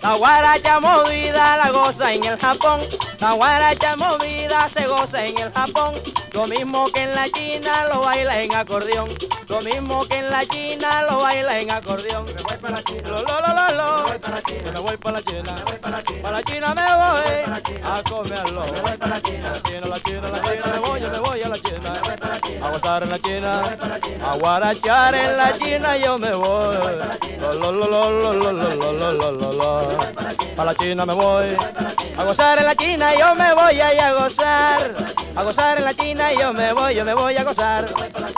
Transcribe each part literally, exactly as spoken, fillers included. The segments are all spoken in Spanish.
La guaracha movida la goza en el Japón. La guaracha movida se goza en el Japón. Lo mismo que en la China lo baila en acordeón. Lo mismo que en la China lo baila en acordeón. Me voy para la China. Lo, lo, lo, lo, lo. Me voy para la China. Me voy para la China. Me voy para la China. Para la China me voy para la China. a comerlo. Me voy para la China. La China, la China, la Me voy China, para me la voy, yo China. me voy a la China. Me voy para la China. A gozar en la China, Me voy para la China. a guarachar en la China yo me voy. para la China. Lo, lo, lo, lo, lo, lo, lo, lo, lo, lo, lo. Para la China me voy. A gozar en la China yo me voy ahí a gozar. A gozar en la China yo me voy, yo me voy a gozar.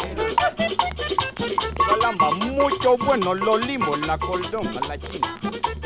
Calamba, mucho bueno los limos, la cordón a la China.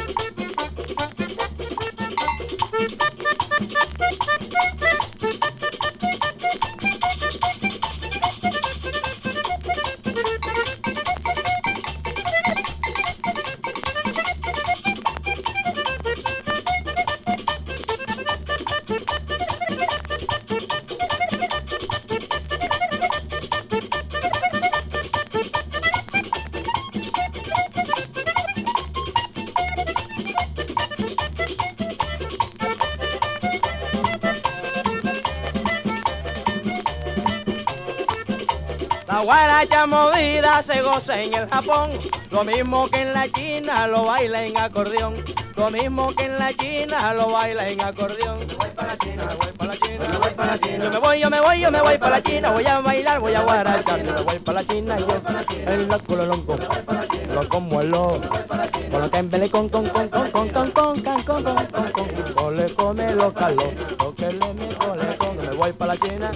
La guaracha movida se goza en el Japón. Lo mismo que en la China lo baila en acordeón. Lo mismo que en la China lo baila en acordeón. Me voy para la China. Me voy para la China. Me voy para la China. Yo me voy, yo me voy, yo me voy para la China. Voy a bailar, voy a guarachar. Yo me voy para la China. Yo el loco lo lonco. Lo como el lo. Con lo que embele con con con con con con con con con con con con con le come lo calo. Lo que le me cole con. Me voy para la China.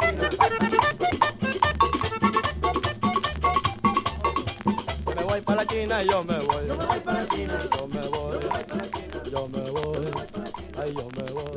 Me voy para la China, yo me voy. Yo me voy para la China. Yo me voy. Yo me voy. Ay, yo me voy.